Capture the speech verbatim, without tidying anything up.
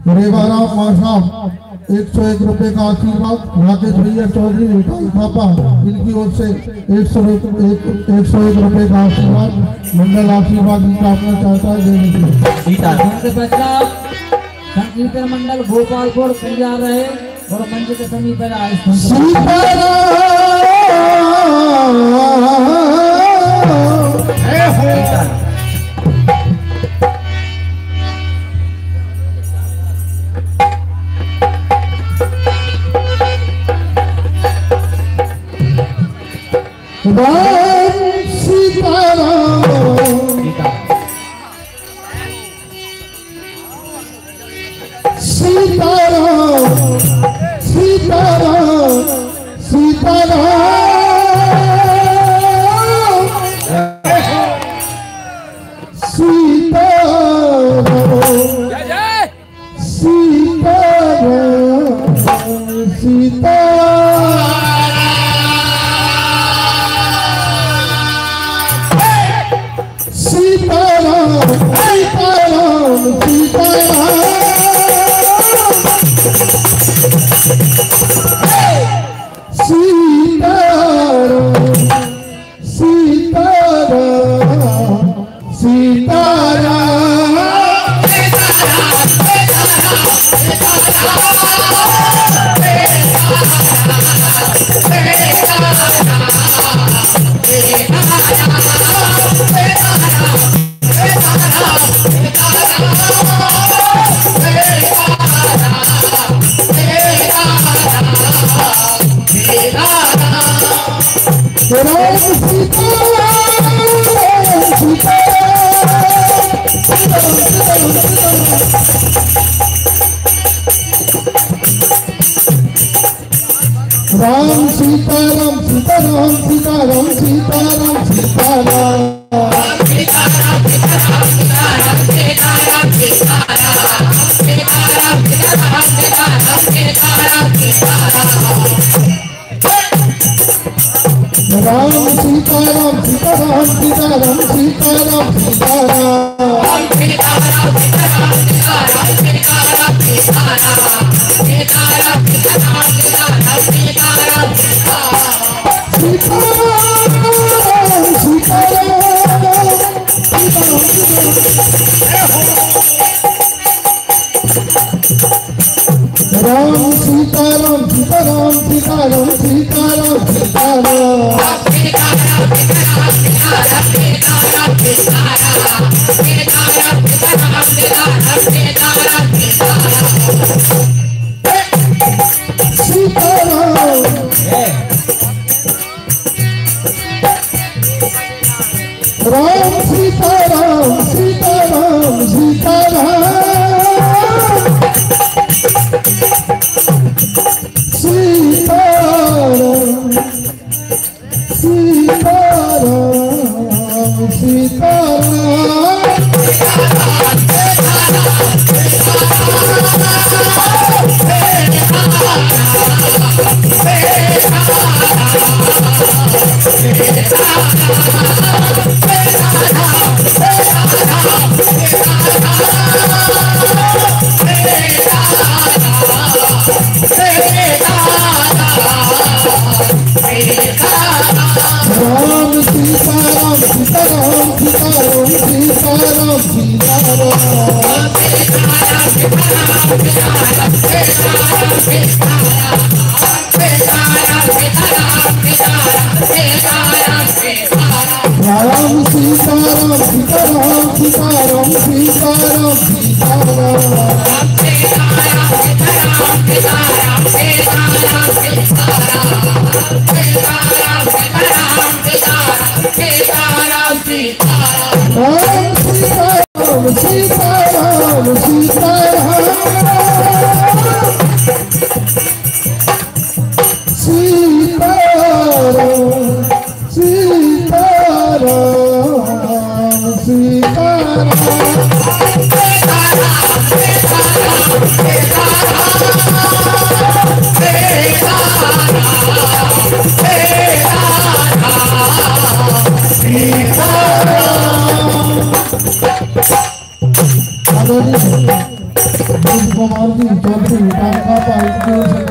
रेवाराम माशा एक सौ एक रुपए का आशीर्वाद, राकेश भैया चौधरी मिठाई थापा इनकी ओर से एक सौ एक सौ एक रुपए का आशीर्वाद, मंडल आशीर्वाद इनका अपना चाहता है देने के लिए। संकीर्तन मंडल गोपालपुर तैयार रहे और मंच के समीप आए। सीताराम सीताराम सीताराम सीताराम सीताराम राम सीताराम सीताराम सीताराम सीताराम सीताराम राम सीताराम सीताराम सीताराम सीताराम राम सीताराम सीताराम सीताराम सीताराम राम सीताराम सीताराम सीताराम कुमार जी चौधरी विकास थापा इनकी ओर से